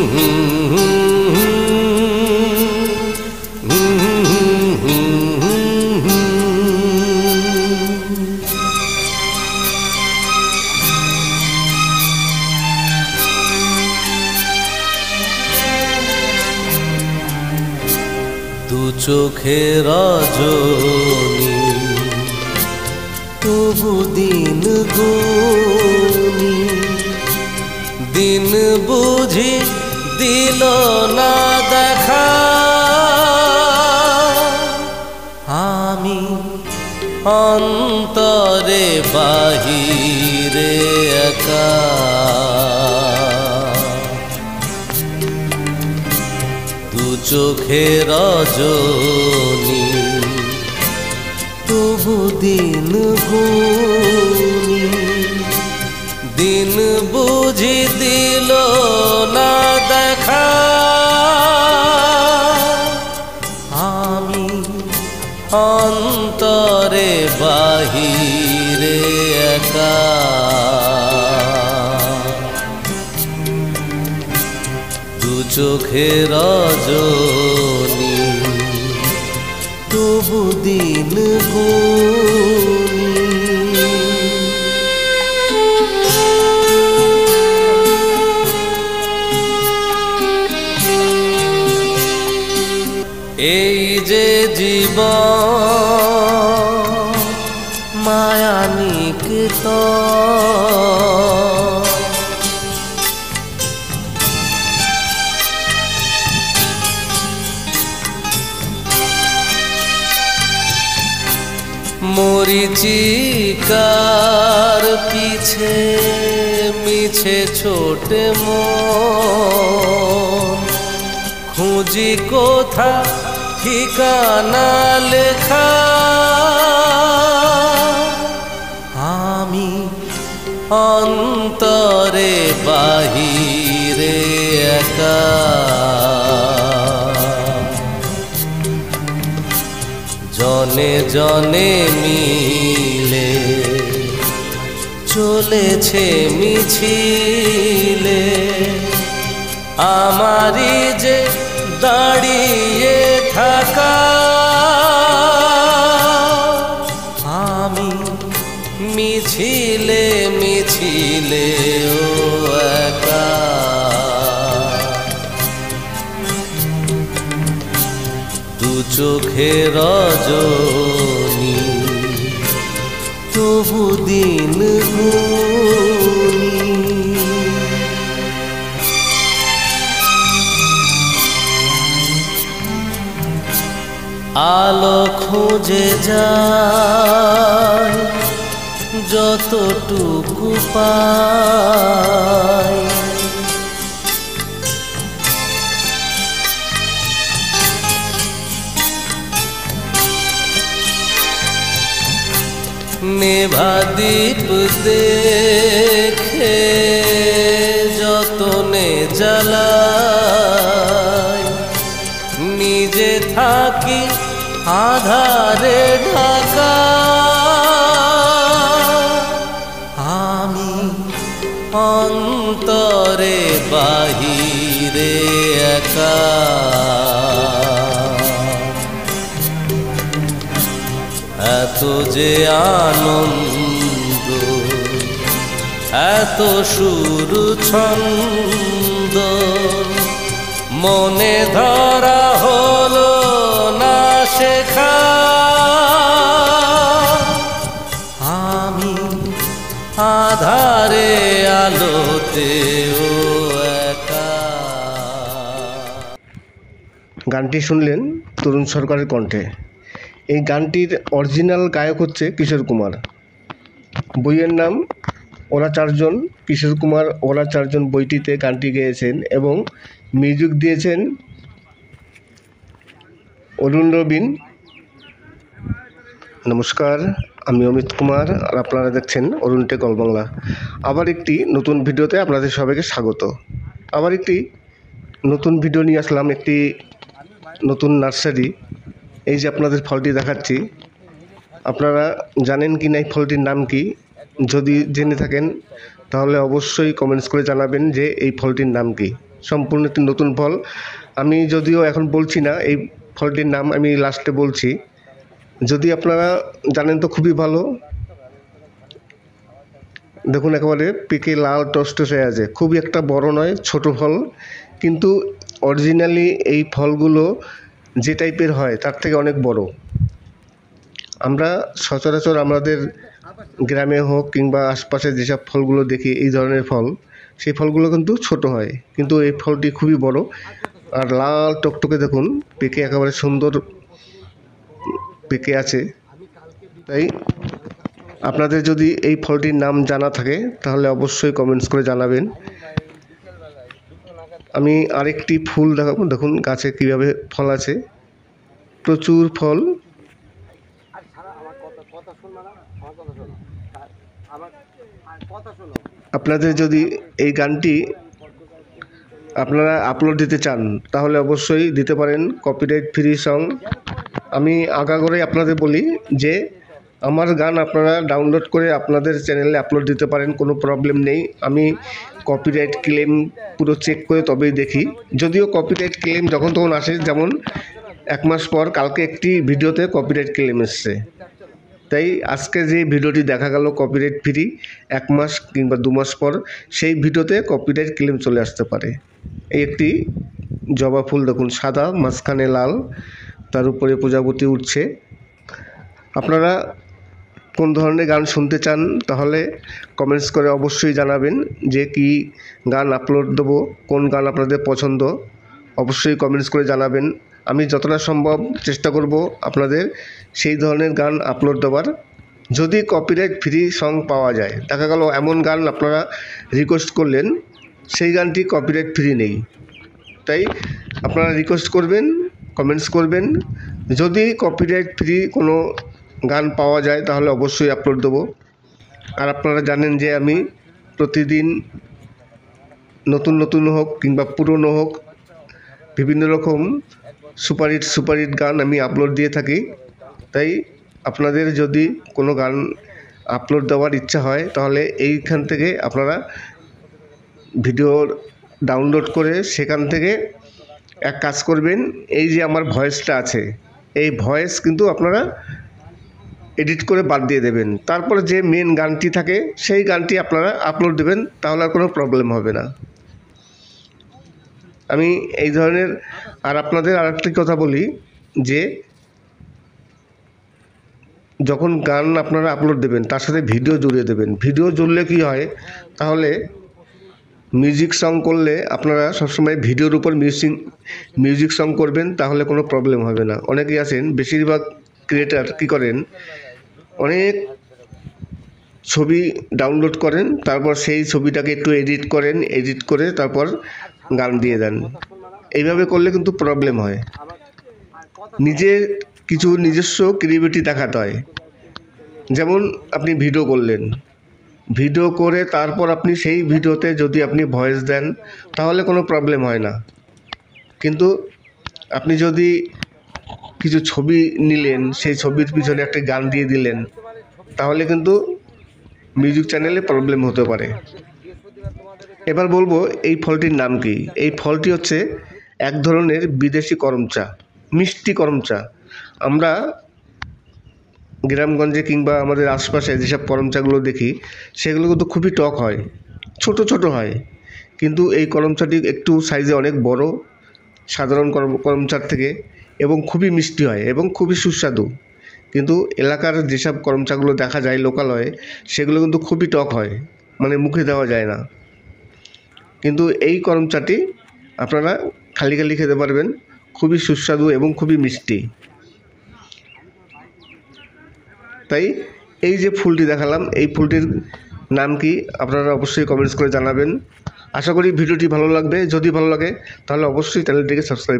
দু চোখে রজনী তবু দিন গুনি, দিন বুঝি দিল না দেখা। আমি অন্তরে বাহিরে একা, দু চোখে রজনী তবু দিন গুনি, দিন বুঝি দিল না দেখা। আমি অন্তরে বাহিরে একা, দু চোখে রজনী তবু দিন গুনি। এই যে জীবন মায়ানিকেতন, মরিচিকার পিছে মিছে ছোটে মন, খুঁজি কোথা ঠিকানা লেখা। আমি অন্তরে বাহিরে একা, জনে জনে মিলে চলেছে মিছিলে, আমারই যে দাঁড়িয়ে থাকা। আমি মিছিলে মিছিলে ও একা, দু চোখে রজনী তবু দিন গুনি। আলো খুঁজে যায় যতটুকু পাই, নেভা দ্বীপ দেখে যতনে জ্বালাই, নিজে থাকি আধারে ঢাকা। আমি অন্তরে বাহিরে একা, এত যে আনন্দ এত সুর ছন্দ, মনে ধরা হলো না শেখা। আমি আধারে আলোতে ও একা। গানটি শুনলেন তরুণ সরকারের কণ্ঠে। এই গানটির অরিজিনাল গায়ক হচ্ছে কিশোর কুমার। বইয়ের নাম ওরা চারজন। কিশোর কুমার ওরা চারজন বইটিতে গানটি গেয়েছেন এবং মিউজিক দিয়েছেন অরুণ রবিন। নমস্কার, আমি অমিত কুমার আর আপনারা দেখছেন অরুণ টেক অল বাংলা। আবার একটি নতুন ভিডিওতে আপনাদের সবাইকে স্বাগত। আবার একটি নতুন ভিডিও নিয়ে আসলাম, একটি নতুন নার্সারি। এই যে আপনাদের ফলটি দেখাচ্ছি, আপনারা জানেন কি না এই ফলটির নাম কি? যদি জেনে থাকেন তাহলে অবশ্যই কমেন্টস করে জানাবেন যে এই ফলটির নাম কি। সম্পূর্ণ একটি নতুন ফল। আমি যদিও এখন বলছি না এই ফলটির নাম, আমি লাস্টে বলছি। যদি আপনারা জানেন তো খুবই ভালো। দেখুন একেবারে পেকে লাল টসটস হয়ে আছে, খুবই একটা বড় নয়, ছোট ফল, কিন্তু অরিজিনালি এই ফলগুলো যে টাইপের হয় তার থেকে অনেক বড়। আমরা সচরাচর আমাদের গ্রামে হোক কিংবা আশপাশে যেসব ফলগুলো দেখি এই ধরনের ফল, সেই ফলগুলো কিন্তু ছোট হয়, কিন্তু এই ফলটি খুবই বড় আর লাল টকটকে। দেখুন পেকে একেবারে সুন্দর পেকে আছে। তাই আপনাদের যদি এই ফলটির নাম জানা থাকে তাহলে অবশ্যই কমেন্টস করে জানাবেন। আমি আরেকটি ফুল দেখাবো। দেখুন গাছে কীভাবে ফল আছে, প্রচুর ফল। আপনাদের যদি এই গানটি আপনারা আপলোড দিতে চান তাহলে অবশ্যই দিতে পারেন, কপিরাইট ফ্রি সং। আমি আগাগোড়াই আপনাদের বলি যে আমার গান আপনারা ডাউনলোড করে আপনাদের চ্যানেলে আপলোড দিতে পারেন, কোনো প্রবলেম নেই। আমি কপিরাইট ক্লেম পুরো চেক করে তবেই দেখি। যদিও কপিরাইট ক্লেম যখন তখন আসে, যেমন 1 মাস পর কালকে একটি ভিডিওতে কপিরাইট ক্লেম এসছে। তাই আজকে যে ভিডিওটি দেখা গেল কপিরাইট ফ্রি, 1 মাস কিংবা 2 মাস পর সেই ভিডিওতে কপিরাইট ক্লেম চলে আসতে পারে। এই একটি জবা ফুল দেখুন, সাদা মাঝখানে লাল, তার উপরে প্রজাপতি উঠছে। আপনারা কোন ধরনের গান শুনতে চান তাহলে কমেন্টস করে অবশ্যই জানাবেন যে কি গান আপলোড দেবো, কোন গান আপনাদের পছন্দ, অবশ্যই কমেন্টস করে জানাবেন। আমি যতটা সম্ভব চেষ্টা করব আপনাদের সেই ধরনের গান আপলোড দেওয়ার। যদি কপিরাইট ফ্রি সং পাওয়া যায়, দেখা গেল এমন গান আপনারা রিকোয়েস্ট করলেন সেই গানটি কপিরাইট ফ্রি নেই, তাই আপনারা রিকোয়েস্ট করবেন, কমেন্টস করবেন। যদি কপিরাইট ফ্রি কোনো গান পাওয়া যায় তাহলে অবশ্যই আপলোড দেবো। আর আপনারা জানেন যে আমি প্রতিদিন নতুন নতুন হোক কিংবা পুরনো হোক বিভিন্ন রকম সুপারহিট গান আমি আপলোড দিয়ে থাকি। তাই আপনাদের যদি কোনো গান আপলোড দেওয়ার ইচ্ছা হয় তাহলে এইখান থেকে আপনারা ভিডিও ডাউনলোড করে সেখান থেকে এক কাজ করবেন, এই যে আমার ভয়েসটা আছে এই ভয়েস কিন্তু আপনারা এডিট করে বাদ দিয়ে দেবেন, তারপরে যে মেন গানটি থাকে সেই গানটি আপনারা আপলোড দেবেন, তাহলে আর কোনো প্রবলেম হবে না। আমি এই ধরনের। আর আপনাদের আরেকটি কথা বলি যে যখন গান আপনারা আপলোড দেবেন তার সাথে ভিডিও জুড়ে দেবেন। ভিডিও জুড়লে কি হয়, তাহলে মিউজিক সং করলে আপনারা সবসময় ভিডিওর উপর মিউজিক সং করবেন, তাহলে কোনো প্রবলেম হবে না। অনেকেই আছেন, বেশিরভাগ ক্রিয়েটার কী করেন, অনেক ছবি ডাউনলোড করেন, তারপর সেই ছবিটাকে একটু এডিট করেন, এডিট করে তারপর গান দিয়ে দেন। এইভাবে করলে কিন্তু প্রবলেম হয়। নিজের কিছু নিজস্ব ক্রিয়েটিভিটি দেখাতে হয়। যেমন আপনি ভিডিও করলেন, ভিডিও করে তারপর আপনি সেই ভিডিওতে যদি আপনি ভয়েস দেন তাহলে কোনো প্রবলেম হয় না। কিন্তু আপনি যদি কিছু ছবি নিলেন, সেই ছবির পিছনে একটা গান দিয়ে দিলেন, তাহলে কিন্তু মিউজিক চ্যানেলে প্রবলেম হতে পারে। এবার বলবো এই ফলটির নাম কি। এই ফলটি হচ্ছে এক ধরনের বিদেশি করমচা, মিষ্টি করমচা। আমরা গ্রামগঞ্জে কিংবা আমাদের আশপাশে যেসব করমচাগুলো দেখি সেগুলো কিন্তু খুবই টক হয়, ছোট ছোট হয়, কিন্তু এই করমচাটি একটু সাইজে অনেক বড় সাধারণ করমচার থেকে, এবং খুবই মিষ্টি হয় এবং খুবই সুস্বাদু। কিন্তু এলাকার যেসব করমচাগুলো দেখা যায় লোকালয়ে, সেগুলো কিন্তু খুবই টক হয়, মানে মুখে দেওয়া যায় না। কিন্তু এই করমচাটি আপনারা খালি খালি খেতে পারবেন, খুবই সুস্বাদু এবং খুবই মিষ্টি। তাই এই যে ফুলটি দেখালাম, এই ফুলটির নাম কি আপনারা অবশ্যই কমেন্টস করে জানাবেন। আশা করি ভিডিওটি ভালো লাগবে। যদি ভালো লাগে তাহলে অবশ্যই চ্যানেলটিকে সাবস্ক্রাইব